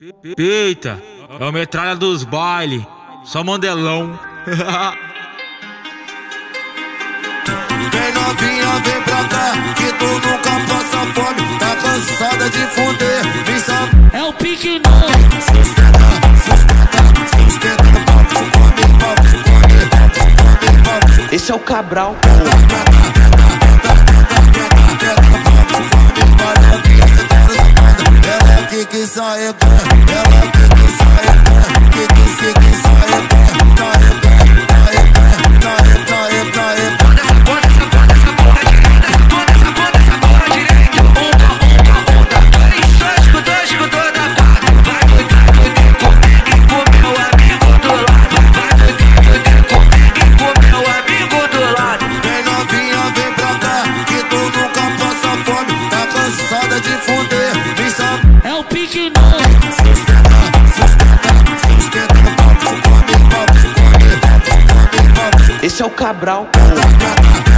Eita, é o metralha dos baile, só mandelão. Vem novinha, vem pra cá, que tu nunca passa fome. Tá cansada de fuder, vem só. É o pique novo. Sustenta, sustenta no papo, come. Esse é o Cabral. Ela que sai, ela que sai, que sai. De fuder, vem só. É o pique novo. Sustenta no papo, come. Esse é o Cabral.